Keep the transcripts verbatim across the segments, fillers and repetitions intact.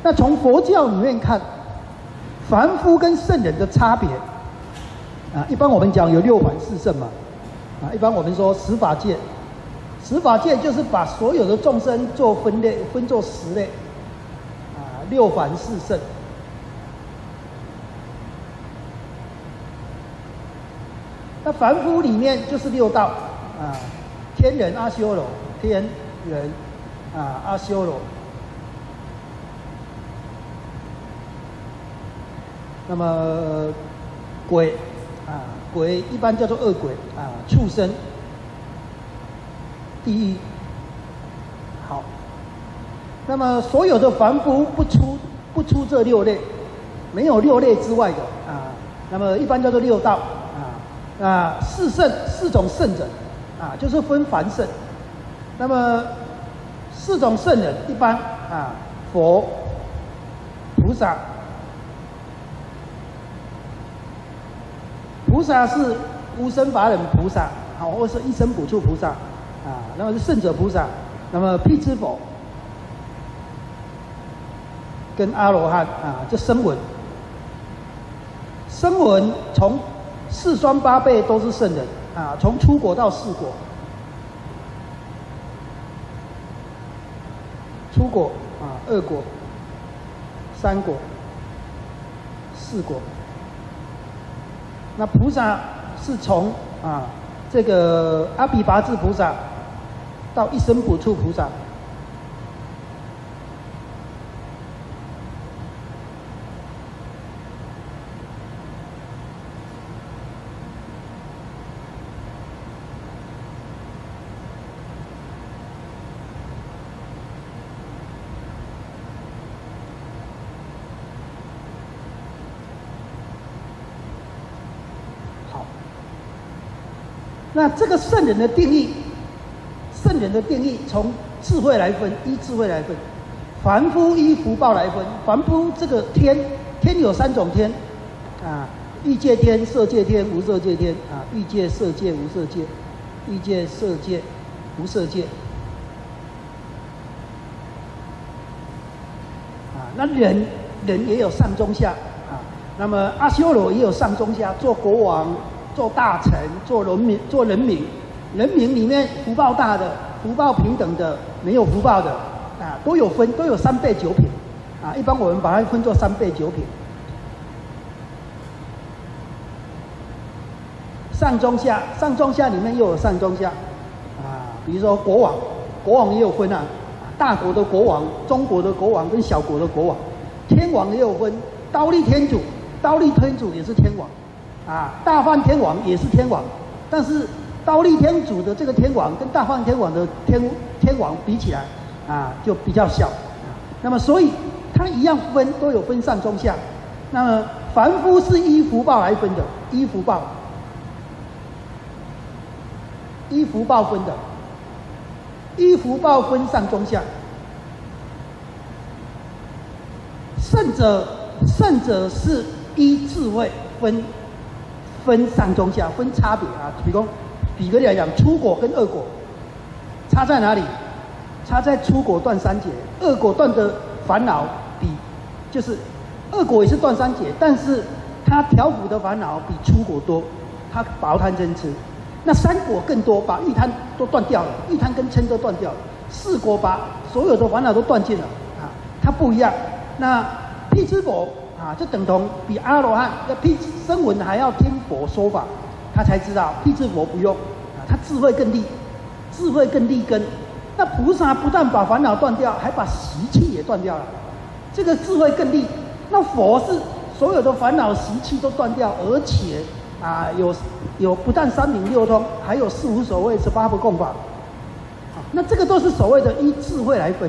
那从佛教里面看，凡夫跟圣人的差别啊，一般我们讲有六凡四圣嘛，啊，一般我们说十法界，十法界就是把所有的众生做分类，分作十类，啊，六凡四圣。那凡夫里面就是六道啊，天人阿修罗，天人啊阿修罗。那么鬼啊，鬼一般叫做恶鬼啊，畜生、地狱。好，那么所有的凡夫不出不出这六类，没有六类之外的啊，那么一般叫做六道。啊，四圣四种圣人，啊，就是分凡圣。那么四种圣人，一般啊，佛、菩萨，菩萨是无生法忍菩萨，好，或是一生补处菩萨，啊，那么是圣者菩萨。那么辟支佛跟阿罗汉啊，这声闻，声闻从四双八辈都是圣人啊，从初果到四果，初果啊，二果、三果、四果。那菩萨是从啊这个阿毗跋致菩萨到一生补处菩萨。那这个圣人的定义，圣人的定义从智慧来分，依智慧来分；凡夫依福报来分。凡夫这个天，天有三种天，啊，欲界天、色界天、无色界天啊，欲界、色界、无色界，欲界、色界、无色界。啊，那人人也有上中下啊，那么阿修罗也有上中下，做国王。做大臣，做人民，做人民，人民里面福报大的、福报平等的，没有福报的，啊，都有分，都有三倍九品，啊，一般我们把它分作三倍九品。上中下，上中下里面又有上中下，啊，比如说国王，国王也有分啊，大国的国王、中国的国王跟小国的国王，天王也有分，忉利天主，忉利天主也是天王。啊，大梵天王也是天王，但是忉利天主的这个天王跟大梵天王的天天王比起来，啊，就比较小。啊，那么所以它一样分都有分上中下。那么凡夫是依福报来分的，依福报，依福报分的，依福报分上中下。圣者，圣者是依智慧分。分上中下，分差别啊。比如，比个例来讲，初果跟二果，差在哪里？差在初果断三劫，二果断的烦恼比，就是二果也是断三劫，但是它调伏的烦恼比初果多，它薄贪嗔痴。那三果更多，把欲贪都断掉了，欲贪跟嗔都断掉了。四果把所有的烦恼都断尽了啊，它不一样。那辟支佛。啊，就等同比阿罗汉要辟声闻还要听佛说法，他才知道辟支佛不用啊，他智慧更利，智慧更利根。那菩萨不但把烦恼断掉，还把习气也断掉了，这个智慧更利。那佛是所有的烦恼习气都断掉，而且啊有有不但三明六通，还有四无所谓、十八不共法。啊，那这个都是所谓的依智慧来分。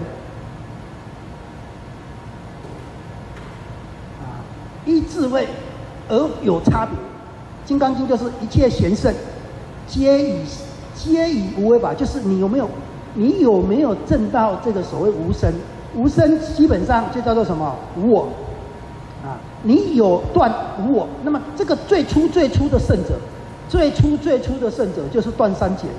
依智慧而有差别，《金刚经》就是一切贤圣，皆以皆以无为法，就是你有没有，你有没有证到这个所谓无生？无生基本上就叫做什么无我啊？你有断无我，那么这个最初最初的圣者，最初最初的圣者就是断三劫。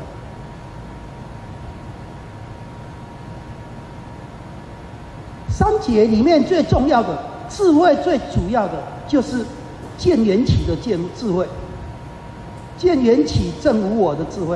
三劫里面最重要的智慧，最主要的就是见缘起的见智慧，见缘起证无我的智慧。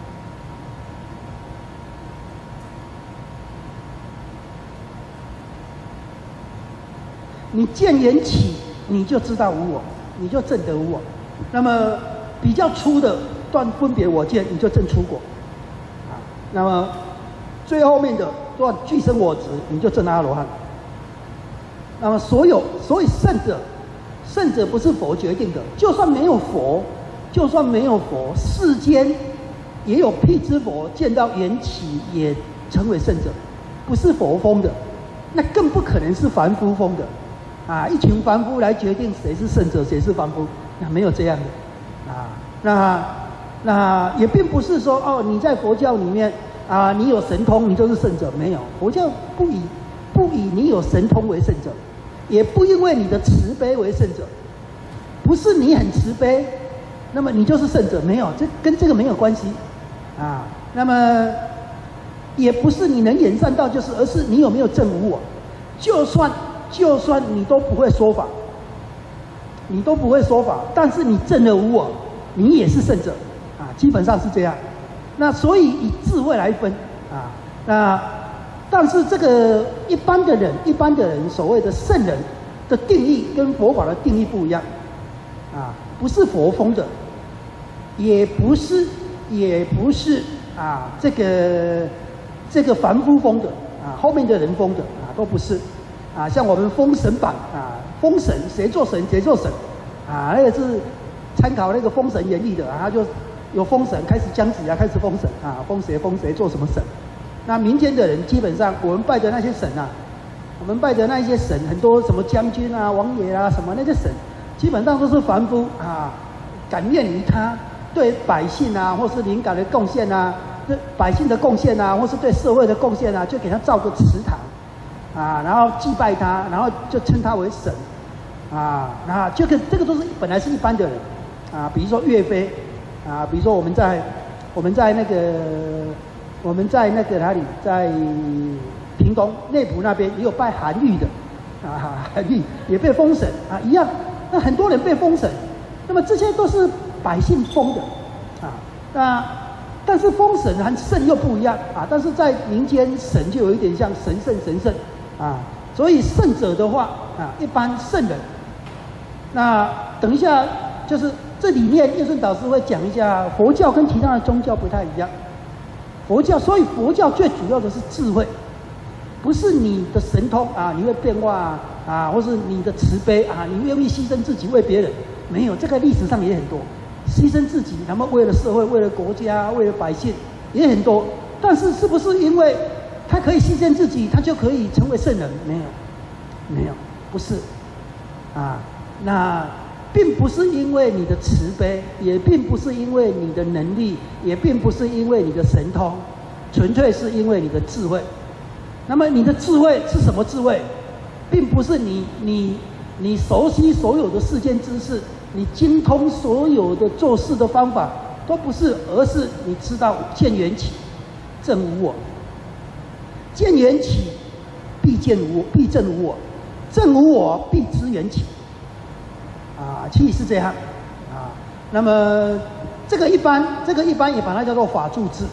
你见缘起，你就知道无我，你就证得无我。那么比较粗的断分别我见，你就证出果。啊，那么最后面的断俱生我执，你就证阿罗汉。那么所有所以圣者，圣者不是佛决定的，就算没有佛，就算没有佛，世间也有辟支佛见到缘起也成为圣者，不是佛封的，那更不可能是凡夫封的。啊，一群凡夫来决定谁是圣者，谁是凡夫，那没有这样的，啊，那那也并不是说哦，你在佛教里面啊，你有神通，你就是圣者，没有，佛教不以不以你有神通为圣者，也不因为你的慈悲为圣者，不是你很慈悲，那么你就是圣者，没有，这跟这个没有关系，啊，那么也不是你能演善道就是，而是你有没有证无我，就算。就算你都不会说法，你都不会说法，但是你证了无我，你也是圣者，啊，基本上是这样。那所以以智慧来分，啊，那但是这个一般的人，一般的人所谓的圣人的定义跟佛法的定义不一样，啊，不是佛封的，也不是也不是啊这个这个凡夫封的，啊，后面的人封的，啊，都不是。啊，像我们封神榜啊，封神谁做神谁做神，啊，那个是参考那个《封神演义》的啊，他就有封神，开始姜子牙开始封神啊，封谁封谁做什么神。那民间的人基本上，我们拜的那些神啊，我们拜的那些神，很多什么将军啊、王爷啊什么那些神，基本上都是凡夫啊，感念于他对百姓啊，或是灵感的贡献啊，对百姓的贡献啊，或是对社会的贡献啊，就给他造个祠堂。啊，然后祭拜他，然后就称他为神，啊，那这个这个都是本来是一般的人，啊，比如说岳飞，啊，比如说我们在我们在那个我们在那个哪里，在屏东内埔那边也有拜韩愈的，啊，韩愈也被封神啊，一样，那很多人被封神，那么这些都是百姓封的，啊，那但是封神和圣又不一样啊，但是在民间神就有一点像神圣神圣。啊，所以圣者的话啊，一般圣人。那等一下，就是这里面叶顺导师会讲一下，佛教跟其他的宗教不太一样。佛教，所以佛教最主要的是智慧，不是你的神通啊，你会变化啊，或是你的慈悲啊，你愿意牺牲自己为别人，没有，这个历史上也很多，牺牲自己，那么为了社会、为了国家、为了百姓也很多。但是是不是因为他可以牺牲自己，他就可以成为圣人？没有，没有，不是，啊，那并不是因为你的慈悲，也并不是因为你的能力，也并不是因为你的神通，纯粹是因为你的智慧。那么你的智慧是什么智慧？并不是你你你熟悉所有的世间知识，你精通所有的做事的方法，都不是，而是你知道见缘起，证无我。见缘起，必见无我，必证无我；证无我，必知缘起。啊，其实是这样。啊，那么这个一般，这个一般也把它叫做法住智。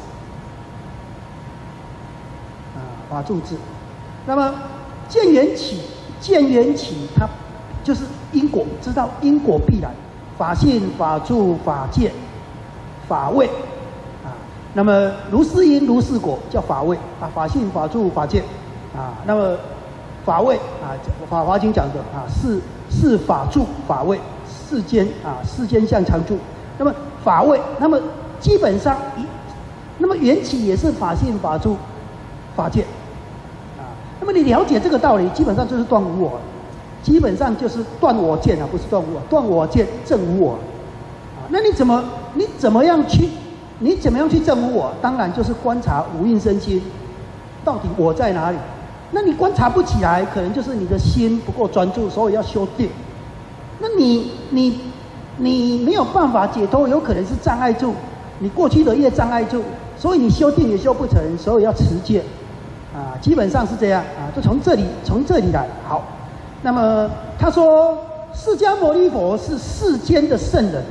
啊，法住智。那么见缘起，见缘起，它就是因果，知道因果必然。法性、法住、法界、法位。那么如是因如是果叫法位啊，法性法住法界啊，那么法位啊，法华经讲的啊，是是法住法位，世间啊世间相常住。那么法位，那么基本上一，那么缘起也是法性法住法界啊。那么你了解这个道理，基本上就是断无我，基本上就是断我见啊，不是断无我，断我见证无我啊。那你怎么你怎么样去？你怎么样去证无我？当然就是观察五蕴身心，到底我在哪里？那你观察不起来，可能就是你的心不够专注，所以要修定。那你你你没有办法解脱，有可能是障碍住你过去的业障碍住，所以你修定也修不成，所以要持戒啊，基本上是这样啊，就从这里从这里来。好，那么他说释迦牟尼佛是世间的圣人，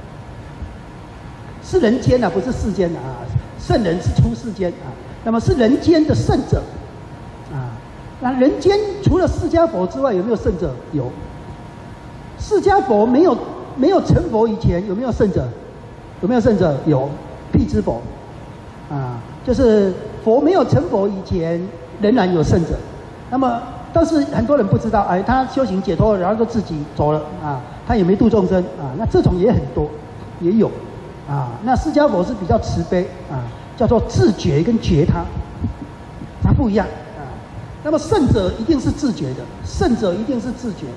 是人间啊，不是世间啊，圣人是出世间啊，那么是人间的圣者啊。那人间除了释迦佛之外，有没有圣者？有。释迦佛没有没有成佛以前，有没有圣者？有没有圣者？有，辟支佛啊，就是佛没有成佛以前，仍然有圣者。那么，但是很多人不知道，哎，他修行解脱了，然后就自己走了啊，他也没度众生啊，那这种也很多，也有啊。那释迦佛是比较慈悲啊，叫做自觉跟觉他，它不一样啊。那么圣者一定是自觉的，圣者一定是自觉，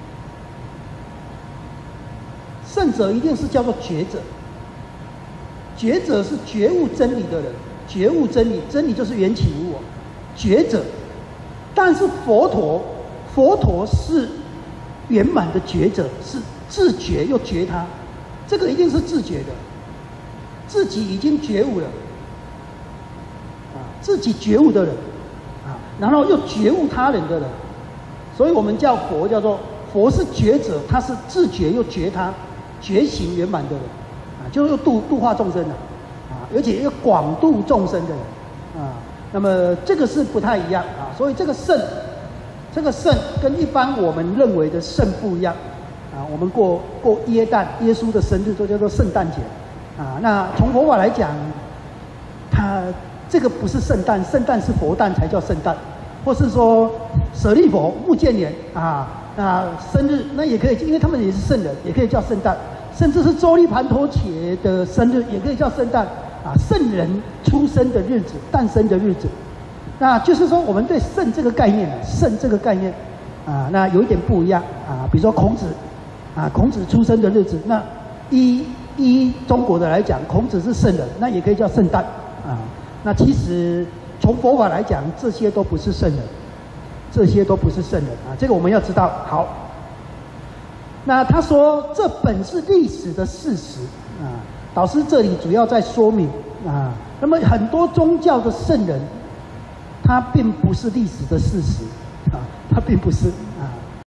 圣者一定是叫做觉者。觉者是觉悟真理的人，觉悟真理，真理就是缘起无我，觉者。但是佛陀，佛陀是圆满的觉者，是自觉又觉他，这个一定是自觉的，自己已经觉悟了，啊，自己觉悟的人，啊，然后又觉悟他人的人，所以我们叫佛叫做佛是觉者，他是自觉又觉他，觉醒圆满的人。就又度度化众生了，啊，而且又广度众生的人，啊，那么这个是不太一样啊，所以这个圣，这个圣跟一般我们认为的圣不一样，啊，我们过过耶诞，耶稣的生日都叫做圣诞节，啊，那从佛法来讲，它这个不是圣诞，圣诞是佛诞才叫圣诞，或是说舍利佛、目犍连啊，那生日那也可以，因为他们也是圣人，也可以叫圣诞。甚至是周利盘陀伽的生日也可以叫圣诞啊，圣人出生的日子，诞生的日子。那就是说，我们对圣这个概念，圣这个概念啊，那有一点不一样啊。比如说孔子啊，孔子出生的日子，那依依中国的来讲，孔子是圣人，那也可以叫圣诞啊。那其实从佛法来讲，这些都不是圣人，这些都不是圣人啊。这个我们要知道。好。那他说，这本是历史的事实啊。导师这里主要在说明啊，那么很多宗教的圣人，他并不是历史的事实啊，他并不是啊。